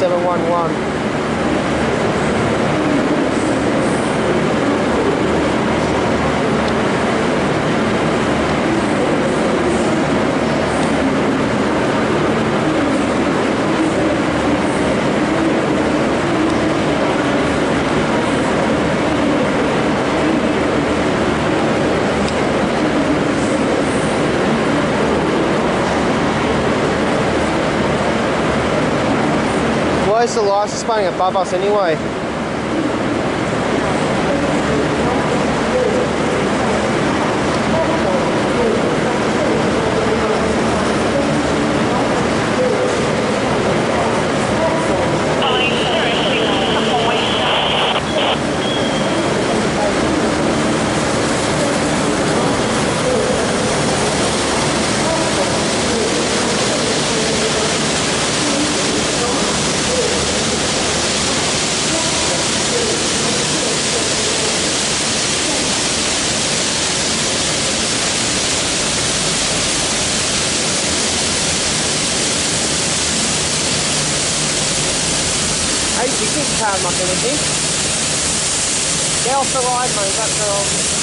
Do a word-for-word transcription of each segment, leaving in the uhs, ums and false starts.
seven one one. Why is the license plate above us anyway? eighty-six car muck anything. Get off the ride, mate, that's all.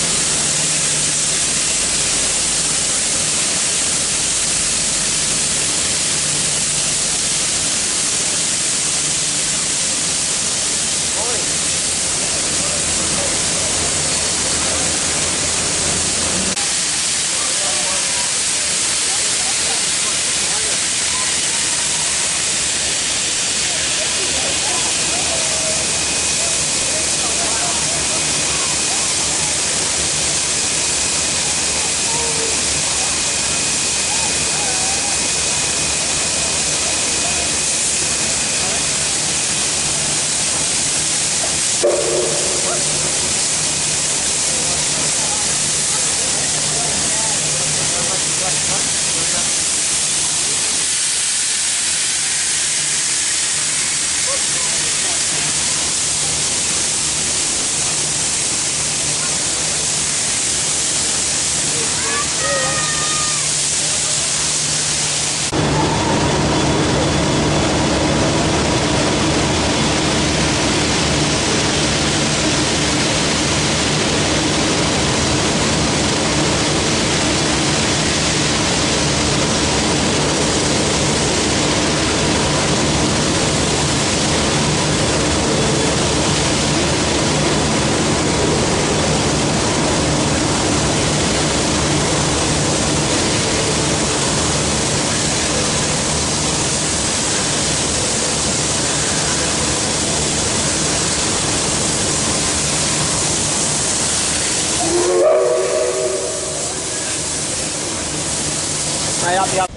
Right up the up.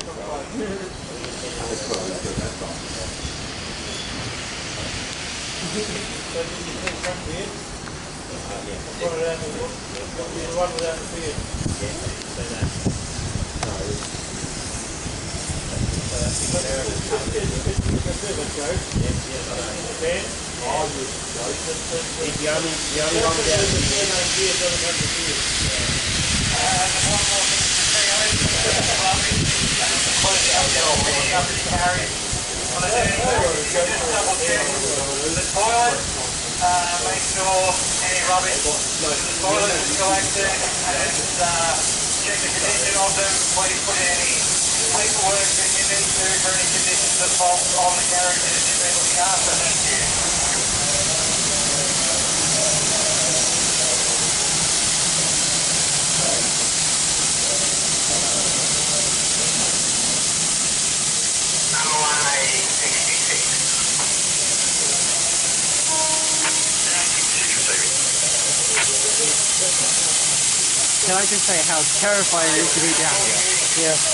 Uh, make sure any rubbish in the toilet is collected and uh, check the condition of them before you put in any paperwork that you need to for any conditions that fall on the carriage that you've been looking after. Thank you. Can I just say how terrifying it is to be down here? Yeah.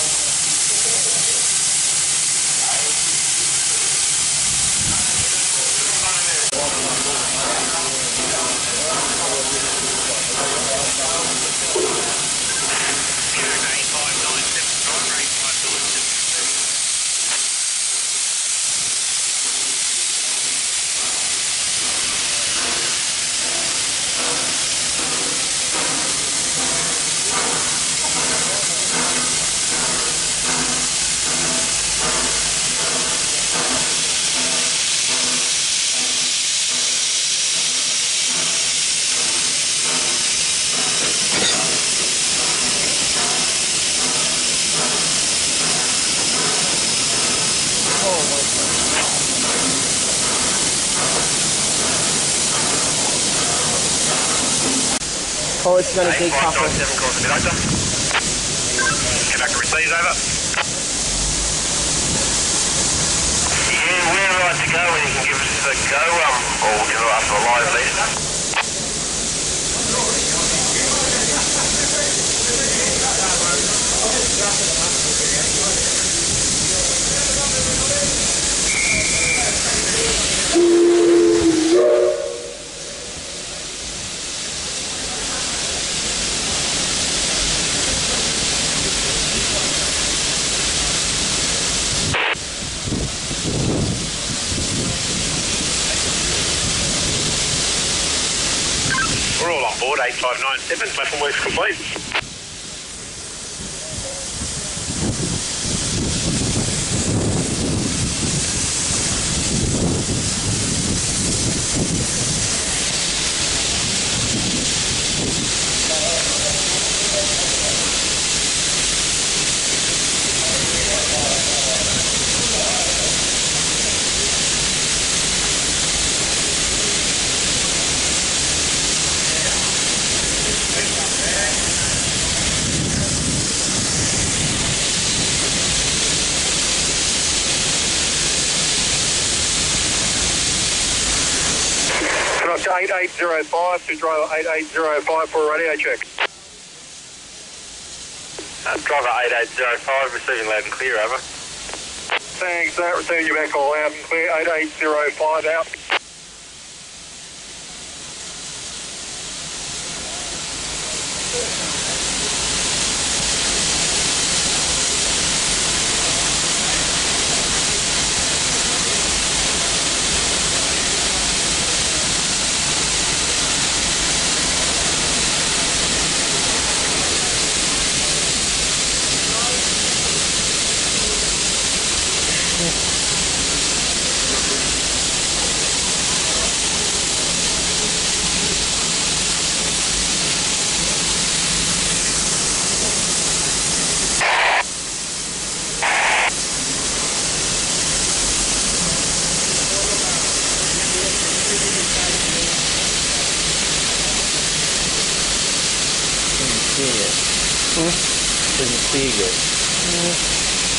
Oh, it's going to eight five decouple. nine seven, calls a conductor. Conductor receives, over. Yeah, we're right to go when you can give us a go, um, or we can ask for a live list. We're all on board, eight five nine seven, platform works complete. eight eight zero five to driver eight eight zero five for a radio check. Uh, driver eight eight zero five, receiving loud and clear, over. Thanks, that receiving you back all loud and clear, eight eight zero five out. Didn't see it. Mm.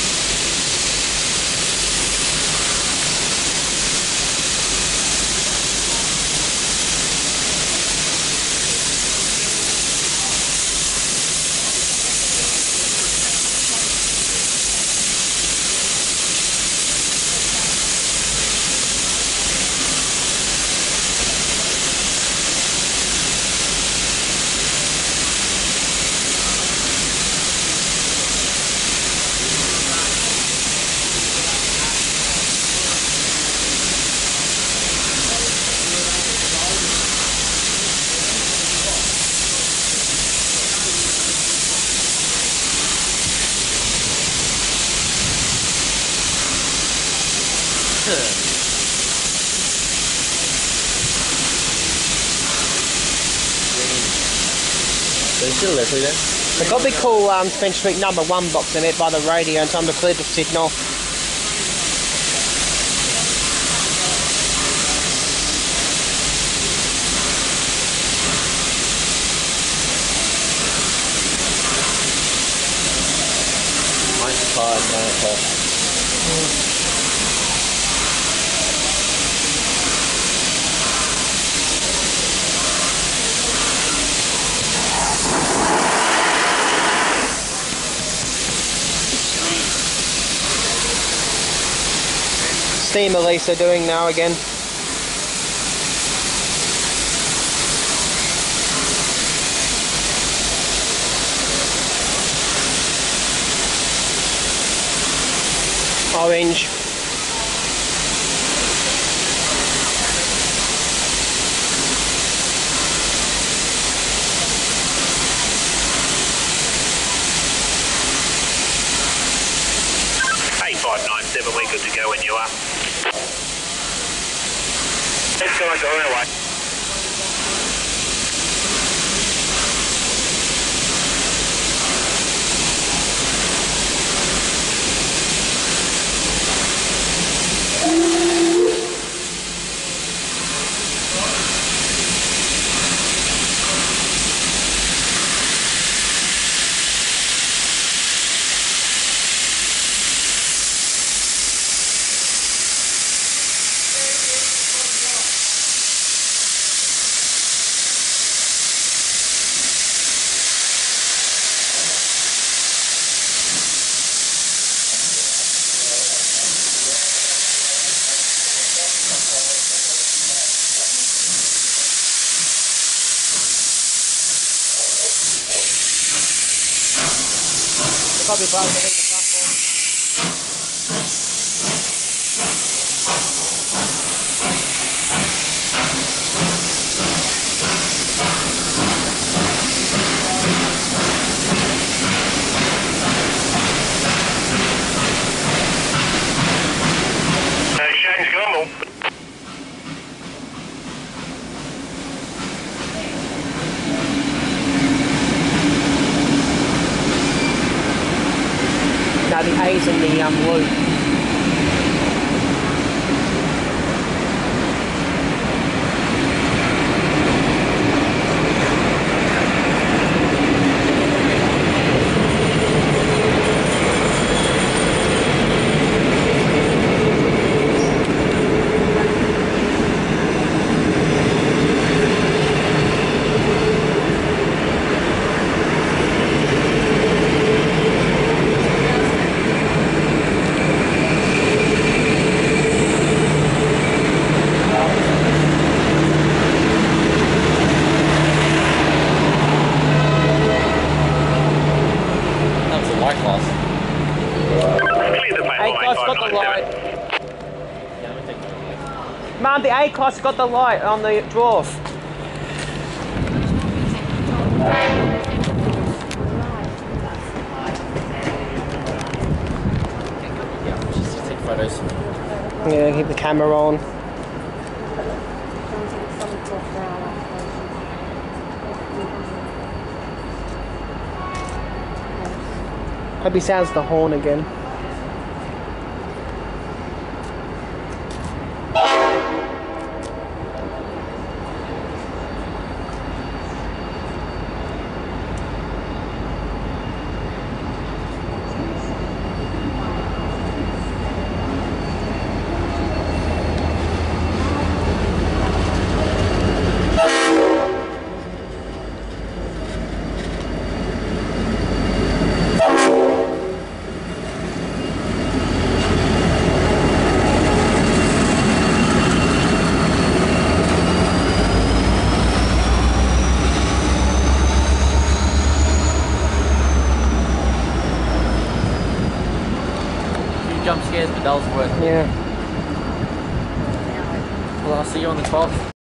Still there, there. They've got a big cool um, Spencer Street number one box in it by the radio and time to clear the signal. Nice car, nice car. Steam Elisa doing now again. Orange. eight five nine seven, we're good to go when you are. Let's go, go our way. They've got to be blowing to hit the platform. Exchange normal. Now the A's in the um, loop. A-Class got the light. Man, the A-Class got the light on the dwarf. Yeah, just take photos. Yeah, keep the camera on. Hope he sounds the horn again. Jump scares, but that was worth it. Yeah. Well, I'll see you on the twelfth.